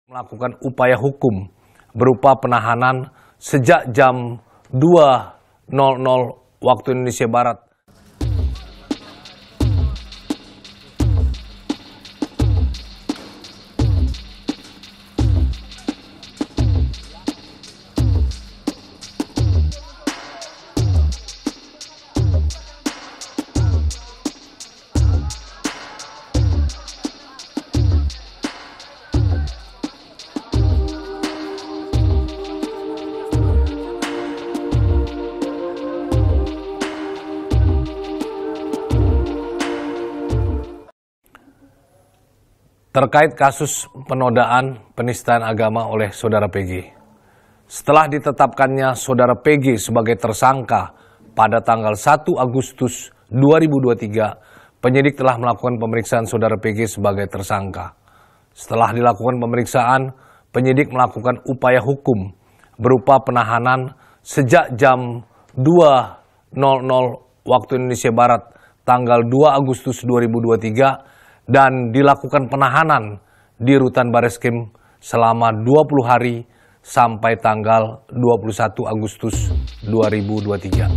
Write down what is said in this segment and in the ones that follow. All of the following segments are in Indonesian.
melakukan upaya hukum berupa penahanan sejak jam 2.00 waktu Indonesia Barat. Terkait kasus penodaan penistaan agama oleh Saudara PG. Setelah ditetapkannya Saudara PG sebagai tersangka pada tanggal 1 Agustus 2023, penyidik telah melakukan pemeriksaan Saudara PG sebagai tersangka. Setelah dilakukan pemeriksaan, penyidik melakukan upaya hukum berupa penahanan sejak jam 2.00 waktu Indonesia Barat tanggal 2 Agustus 2023 dan dilakukan penahanan di Rutan Bareskrim selama 20 hari sampai tanggal 21 Agustus 2023.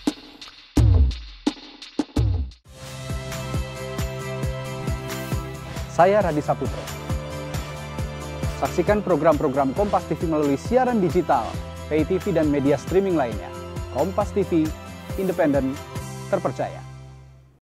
Saya Radi Saputro. Saksikan program-program Kompas TV melalui siaran digital, pay TV dan media streaming lainnya. Kompas TV, independen, terpercaya.